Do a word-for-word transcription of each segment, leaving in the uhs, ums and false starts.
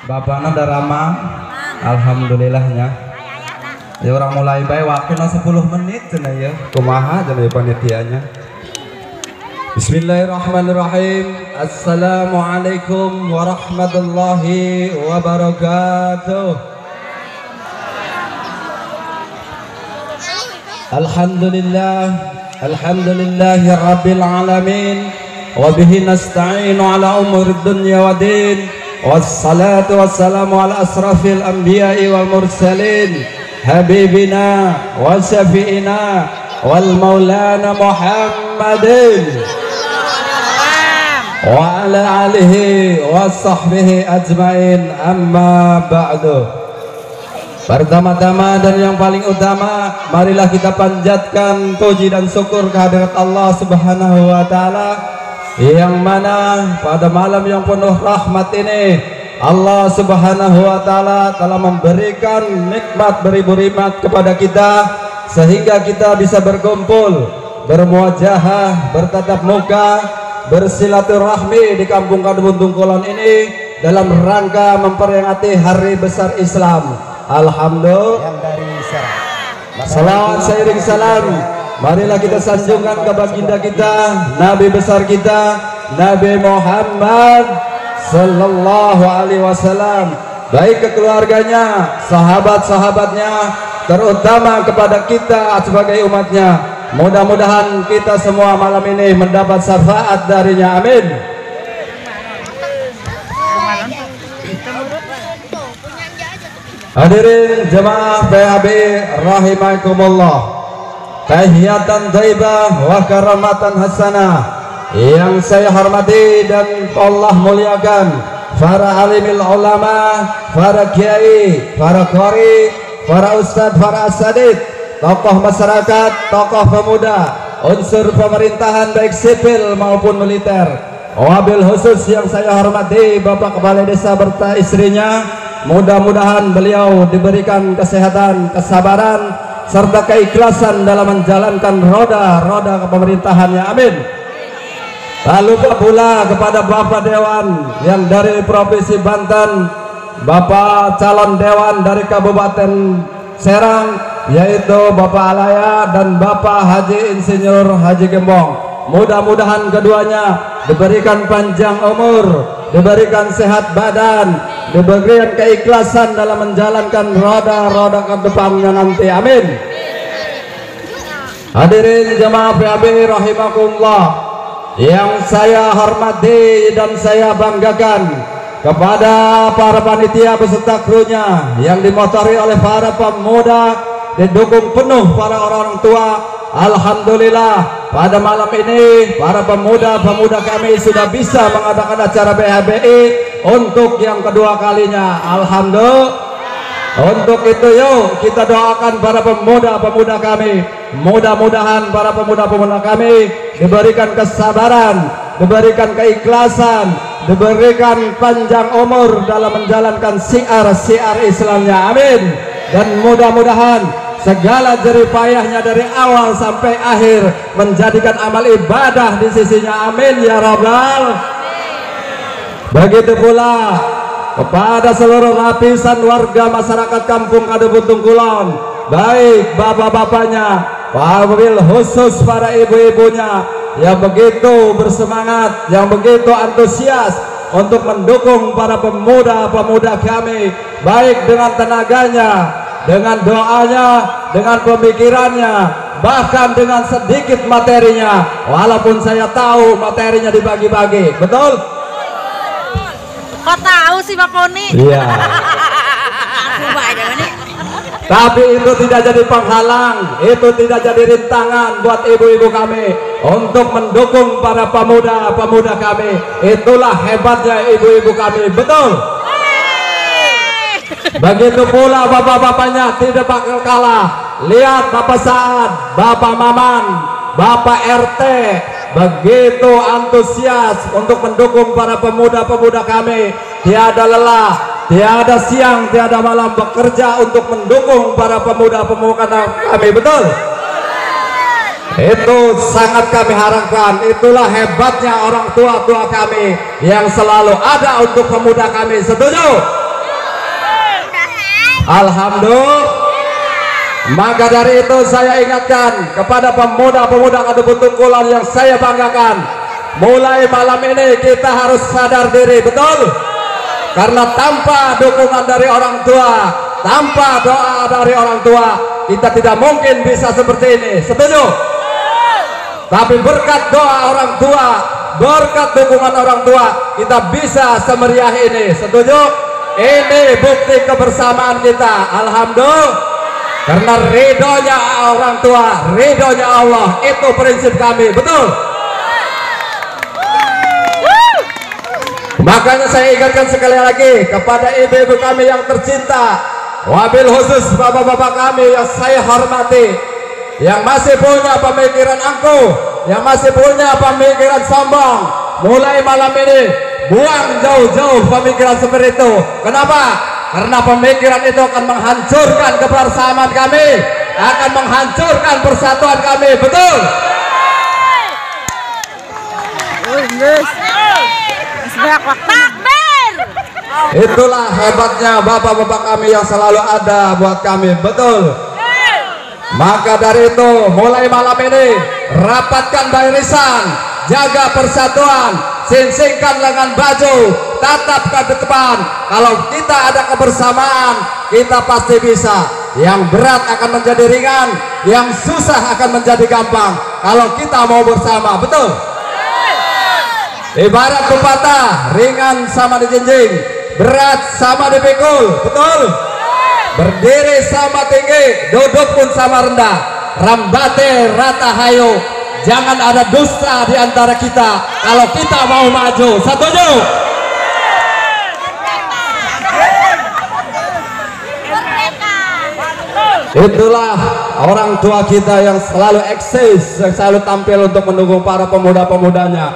Bapakna darama. Alhamdulillahnya. Ya orang mulai baik waktu sepuluh menit cenah ya. Kumaha cenah panitianya. Bismillahirrahmanirrahim. Assalamualaikum warahmatullahi wabarakatuh. Alhamdulillah, alhamdulillahi rabbil alamin. Wa bihi nasta'inu ala umuri dunya wa din. Wassalatu wassalamu ala asrafil anbiya'i wal mursalin. Habibina wa syafi'ina wal maulana Muhammadin wa ala alihi wa sahbihi ajmain, amma ba'du. Pertama-tama dan yang paling utama, marilah kita panjatkan puji dan syukur kehadirat Allah Subhanahu wa taala, yang mana pada malam yang penuh rahmat ini Allah Subhanahu wa taala telah memberikan nikmat beribu nikmat kepada kita, sehingga kita bisa berkumpul, bermuajahah, bertatap muka, bersilaturahmi di Kampung Kadubun Tungkulon ini dalam rangka memperingati hari besar Islam. Alhamdulillah. Salawat seiring salam, marilah kita sanjungkan ke baginda kita, Nabi besar kita, Nabi Muhammad Sallallahu Alaihi Wasallam, baik ke keluarganya, sahabat-sahabatnya, terutama kepada kita sebagai umatnya. Mudah-mudahan kita semua malam ini mendapat syafaat darinya, amin. Hadirin jemaah P H B rahimakumullah, tahiyatan thayyibah wa karamatan hasanah yang saya hormati dan Allah muliakan para alimil ulama, para kiai, para qari, para ustadz, para asadid, tokoh masyarakat, tokoh pemuda, unsur pemerintahan baik sipil maupun militer. Wabil khusus yang saya hormati Bapak Kepala Desa berta istrinya, mudah-mudahan beliau diberikan kesehatan, kesabaran, serta keikhlasan dalam menjalankan roda-roda kepemerintahannya, amin. Lalu pula kepada Bapak Dewan yang dari Provinsi Banten, Bapak calon Dewan dari Kabupaten Serang, yaitu Bapak Alaya dan Bapak Haji Insinyur Haji Gembong. Mudah-mudahan keduanya diberikan panjang umur, diberikan sehat badan, diberikan keikhlasan dalam menjalankan roda-roda ke depannya nanti, amin. Hadirin jemaah P H B rahimakumullah, yang saya hormati dan saya banggakan kepada para panitia beserta krunya yang dimotori oleh para pemuda, didukung penuh para orang tua. Alhamdulillah pada malam ini para pemuda-pemuda kami sudah bisa mengadakan acara B H B I untuk yang kedua kalinya. Alhamdulillah. Untuk itu yuk kita doakan para pemuda-pemuda kami, mudah-mudahan para pemuda-pemuda kami diberikan kesabaran, diberikan keikhlasan, diberikan panjang umur dalam menjalankan syiar-syiar Islamnya, amin. Dan mudah-mudahan segala jerih payahnya dari awal sampai akhir menjadikan amal ibadah di sisinya, amin ya rabbal. Begitu pula kepada seluruh lapisan warga masyarakat Kampung Kadubun Tungkulon, baik bapak-bapaknya, wabil khusus para ibu-ibunya yang begitu bersemangat, yang begitu antusias untuk mendukung para pemuda-pemuda kami, baik dengan tenaganya, dengan doanya, dengan pemikirannya, bahkan dengan sedikit materinya, walaupun saya tahu materinya dibagi-bagi, betul? Kok tahu sih Pak Poni? Iya. Tapi itu tidak jadi penghalang, itu tidak jadi rintangan buat ibu-ibu kami untuk mendukung para pemuda-pemuda kami. Itulah hebatnya ibu-ibu kami, betul? Begitu pula bapak-bapaknya tidak bakal kalah. Lihat Bapak Saad, Bapak Maman, Bapak R T begitu antusias untuk mendukung para pemuda-pemuda kami. Tiada lelah, tiada siang, tiada malam bekerja untuk mendukung para pemuda-pemuda kami, betul? Itu sangat kami harapkan. Itulah hebatnya orang tua-tua kami yang selalu ada untuk pemuda kami, setuju? Alhamdulillah. Maka dari itu saya ingatkan kepada pemuda-pemuda Kadebut Tungkulan yang saya banggakan, mulai malam ini kita harus sadar diri, betul? Karena tanpa dukungan dari orang tua, tanpa doa dari orang tua, kita tidak mungkin bisa seperti ini. Setuju? Tapi berkat doa orang tua, berkat dukungan orang tua, kita bisa semeriah ini. Setuju? Ini bukti kebersamaan kita. Alhamdulillah. Karena ridhonya orang tua, ridhonya Allah, itu prinsip kami, betul? Makanya saya ingatkan sekali lagi kepada ibu-ibu kami yang tercinta, wabil khusus bapak-bapak kami yang saya hormati, yang masih punya pemikiran angkuh, yang masih punya pemikiran sombong, mulai malam ini buang jauh-jauh pemikiran seperti itu. Kenapa? Karena pemikiran itu akan menghancurkan kebersamaan kami, akan menghancurkan persatuan kami, betul? Itulah hebatnya bapak-bapak kami yang selalu ada buat kami, betul? Maka dari itu mulai malam ini rapatkan barisan, jaga persatuan, singsingkan lengan baju, tatap ke depan. Kalau kita ada kebersamaan, kita pasti bisa. Yang berat akan menjadi ringan, yang susah akan menjadi gampang kalau kita mau bersama, betul? Ibarat pepatah, ringan sama dijinjing, berat sama dipikul, betul? Berdiri sama tinggi, duduk pun sama rendah, rambate rata hayo. Jangan ada dusta di antara kita kalau kita mau maju. Setuju? Itulah orang tua kita yang selalu eksis, yang selalu tampil untuk mendukung para pemuda-pemudanya.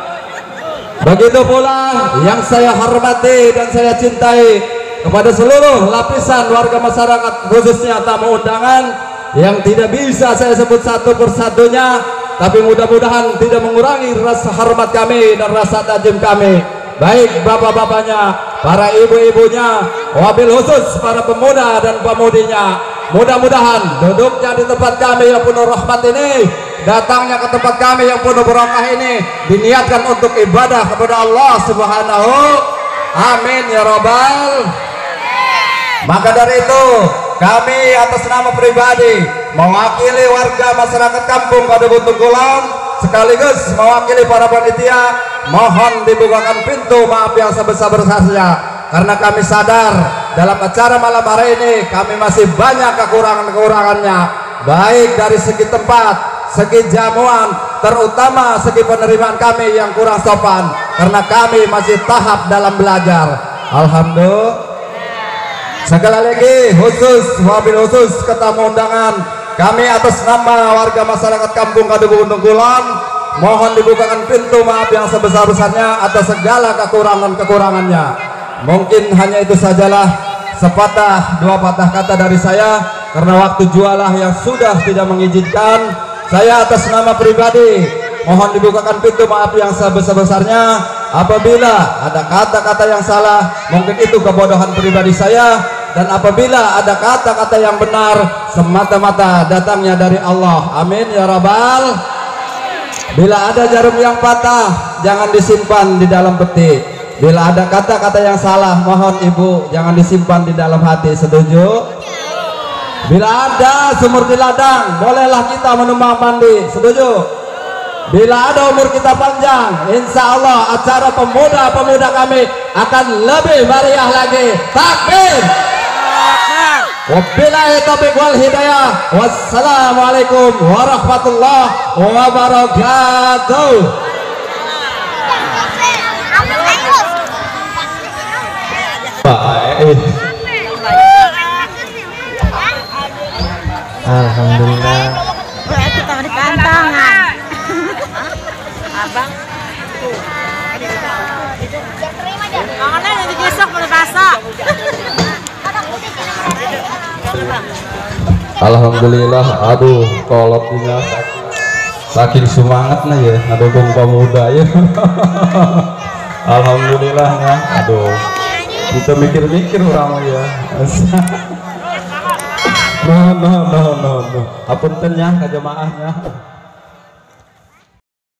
Begitu pula yang saya hormati dan saya cintai kepada seluruh lapisan warga masyarakat, khususnya tamu undangan yang tidak bisa saya sebut satu persatunya, tapi mudah-mudahan tidak mengurangi rasa hormat kami dan rasa tajam kami, baik bapak-bapaknya, para ibu-ibunya, wabil khusus para pemuda dan pemudinya. Mudah-mudahan duduknya di tempat kami yang penuh rahmat ini, datangnya ke tempat kami yang penuh berkah ini diniatkan untuk ibadah kepada Allah Subhanahu. Amin ya Rabbal. Maka dari itu kami atas nama pribadi mewakili warga masyarakat kampung Kadebut Tungkulan sekaligus mewakili para panitia, mohon dibukakan pintu maaf yang sebesar-besarnya, karena kami sadar dalam acara malam hari ini kami masih banyak kekurangan-kekurangannya, baik dari segi tempat, segi jamuan, terutama segi penerimaan kami yang kurang sopan, karena kami masih tahap dalam belajar. Alhamdulillah. Sekali lagi khusus wabil khusus ke tamu undangan, kami atas nama warga masyarakat kampung Kadebut Tungkulan mohon dibukakan pintu maaf yang sebesar-besarnya atas segala kekurangan-kekurangannya. Mungkin hanya itu sajalah, sepatah dua patah kata dari saya, karena waktu jualah yang sudah tidak mengizinkan. Saya atas nama pribadi mohon dibukakan pintu maaf yang sebesar-besarnya. Apabila ada kata-kata yang salah, mungkin itu kebodohan pribadi saya, dan apabila ada kata-kata yang benar, semata-mata datangnya dari Allah. Amin ya Rabbal. Bila ada jarum yang patah, jangan disimpan di dalam peti. Bila ada kata-kata yang salah, mohon ibu jangan disimpan di dalam hati. Setuju? Bila ada sumur di ladang, bolehlah kita menumpang mandi. Setuju? Bila ada umur kita panjang, insya Allah acara pemuda-pemuda kami akan lebih meriah lagi. Takbir! Wabillahi taufiq wal hidayah. Wassalamualaikum warahmatullahi wabarakatuh. Alhamdulillah. Kita di kantangan. Abang. Mana yang digesok mulai basah. Alhamdulillah. Aduh, kolotnya saking semangatnya ya, ngedukung pemuda ya. Alhamdulillahnya. Aduh, Kita mikir-mikir orang ya. No no no no no. Apunten ya ka jamaahnya.